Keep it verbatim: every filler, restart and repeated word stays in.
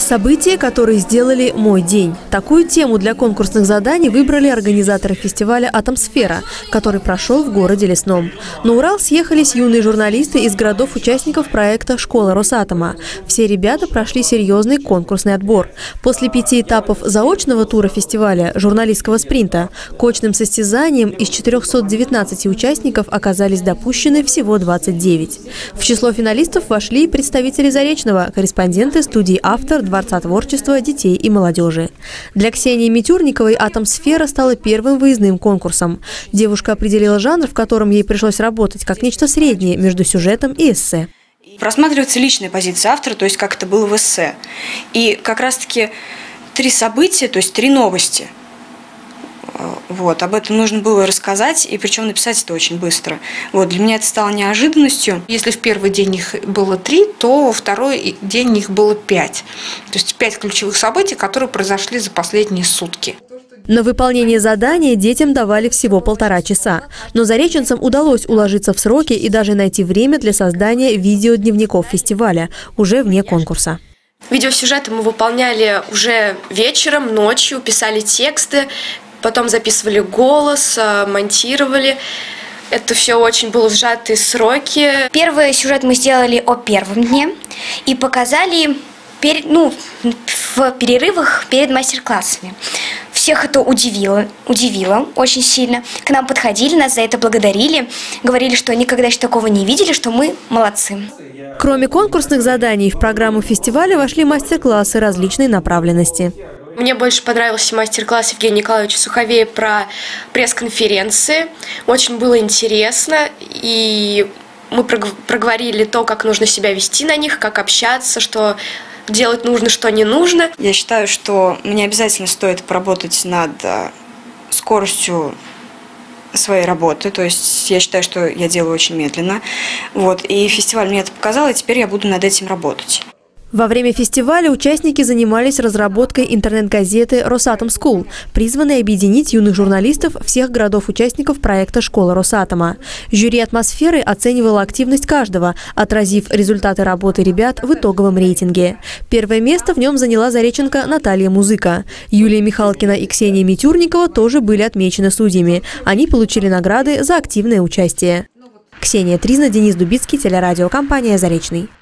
События, которые сделали мой день. Такую тему для конкурсных заданий выбрали организаторы фестиваля «Атомсфера», который прошел в городе Лесном. На Урал съехались юные журналисты из городов-участников проекта «Школа Росатома». Все ребята прошли серьезный конкурсный отбор. После пяти этапов заочного тура фестиваля журналистского спринта к очным состязаниям из четырёхсот девятнадцати участников оказались допущены всего двадцать девять. В число финалистов вошли представители Заречного, корреспонденты студии «Автор» Дворца творчества детей и молодежи. Для Ксении Митюрниковой «Атомсфера» стала первым выездным конкурсом. Девушка определила жанр, в котором ей пришлось работать, как нечто среднее между сюжетом и эссе. Просматривается личная позиция автора, то есть как это было в эссе. И как раз-таки три события, то есть три новости. Вот, об этом нужно было рассказать, и причем написать это очень быстро. Вот, для меня это стало неожиданностью. Если в первый день их было три, то во второй день их было пять. То есть пять ключевых событий, которые произошли за последние сутки. На выполнение задания детям давали всего полтора часа. Но зареченцам удалось уложиться в сроки и даже найти время для создания видеодневников фестиваля, уже вне конкурса. Видеосюжеты мы выполняли уже вечером, ночью, писали тексты, потом записывали голос, монтировали. Это все очень было в сжатые сроки. Первый сюжет мы сделали о первом дне и показали перед, ну, в перерывах перед мастер-классами. Всех это удивило, удивило очень сильно. К нам подходили, нас за это благодарили, говорили, что никогда еще такого не видели, что мы молодцы. Кроме конкурсных заданий, в программу фестиваля вошли мастер-классы различной направленности. Мне больше понравился мастер-класс Евгения Николаевича Суховея про пресс-конференции. Очень было интересно, и мы проговорили то, как нужно себя вести на них, как общаться, что делать нужно, что не нужно. Я считаю, что мне обязательно стоит поработать над скоростью своей работы. То есть я считаю, что я делаю очень медленно. Вот. И фестиваль мне это показал, и теперь я буду над этим работать. Во время фестиваля участники занимались разработкой интернет-газеты «Росатом Скул», призванной объединить юных журналистов всех городов-участников проекта «Школа Росатома». Жюри «Атмосферы» оценивало активность каждого, отразив результаты работы ребят в итоговом рейтинге. Первое место в нем заняла зареченка Наталья Музыка. Юлия Михалкина и Ксения Митюрникова тоже были отмечены судьями. Они получили награды за активное участие. Ксения Тризна, Денис Дубицкий, телерадиокомпания «Заречный».